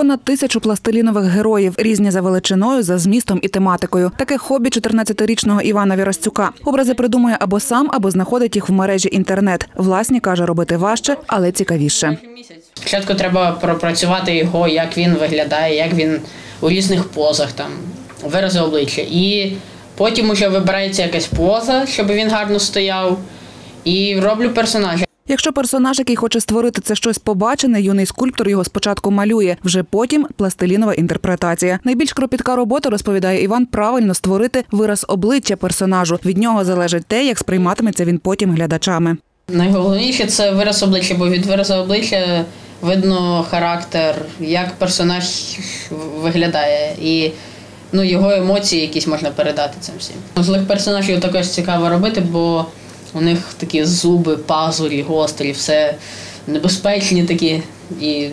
Понад 1000 пластилінових героїв, різні за величиною, за змістом і тематикою. Таке хобі 14-річного Івана Вірастюка. Образи придумує або сам, або знаходить їх в мережі інтернет. Власні, каже, робити важче, але цікавіше. Спочатку треба пропрацювати його, як він виглядає, як він у різних позах, там, вирази обличчя. І потім уже вибирається якась поза, щоб він гарно стояв, і роблю персонажа. Якщо персонаж, який хоче створити, це щось побачене, юний скульптор його спочатку малює, вже потім – пластилінова інтерпретація. Найбільш кропітка робота, розповідає Іван, правильно створити вираз обличчя персонажу. Від нього залежить те, як сприйматиметься він потім глядачами. Найголовніше – це вираз обличчя, бо від виразу обличчя видно характер, як персонаж виглядає. І його емоції якісь можна передати цим всім. Злих персонажів також цікаво робити, бо у них такі зуби, пазурі, гострі, все небезпечні такі. І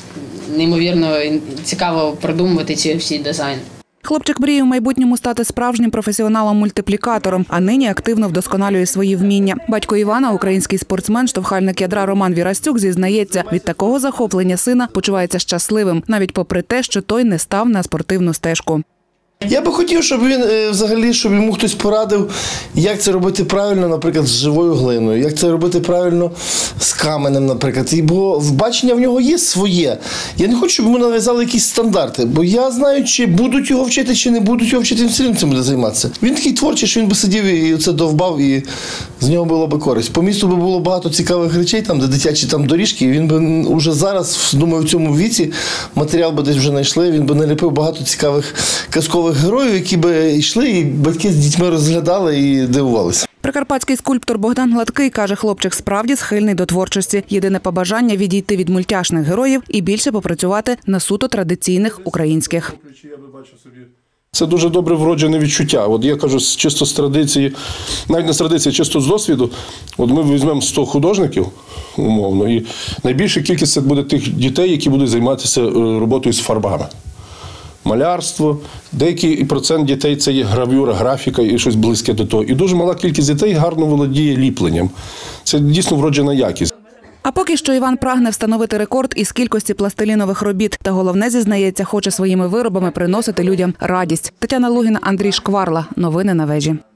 неймовірно цікаво продумувати ці всі дизайни. Хлопчик мріє в майбутньому стати справжнім професіоналом-мультиплікатором, а нині активно вдосконалює свої вміння. Батько Івана, український спортсмен, штовхальник ядра Роман Вірастюк, зізнається, від такого захоплення сина почувається щасливим, навіть попри те, що той не став на спортивну стежку. Я би хотів, щоб він взагалі, щоб йому хтось порадив, як це робити правильно, наприклад, з живою глиною, як це робити правильно з каменем, наприклад. Бо бачення в нього є своє. Я не хочу, щоб йому нав'язали якісь стандарти, бо я знаю, чи будуть його вчити, чи не будуть його вчити, він все одно цим буде займатися. Він такий творчий, що він би сидів і це довбав, і з нього було б користь. По місту би було багато цікавих речей, там, де дитячі там доріжки, і він би вже зараз, думаю, в цьому віці матеріал би десь вже знайшли, він би наліпив багато цікавих казкових героїв, які би йшли, і батьки з дітьми розглядали і дивувалися. Прикарпатський скульптор Богдан Гладкий каже, хлопчик справді схильний до творчості. Єдине побажання – відійти від мультяшних героїв і більше попрацювати на суто традиційних українських. Це дуже добре вроджене відчуття. От я кажу, чисто з традиції, навіть не з традиції, чисто з досвіду. От ми візьмемо 100 художників, умовно, і найбільша кількість це буде тих дітей, які будуть займатися роботою з фарбами. Малярство, деякий процент дітей – це є гравюра, графіка і щось близьке до того. І дуже мала кількість дітей гарно володіє ліпленням. Це дійсно вроджена якість. А поки що Іван прагне встановити рекорд із кількості пластилінових робіт. Та головне, зізнається, хоче своїми виробами приносити людям радість. Тетяна Лугіна, Андрій Шкварла. Новини на вежі.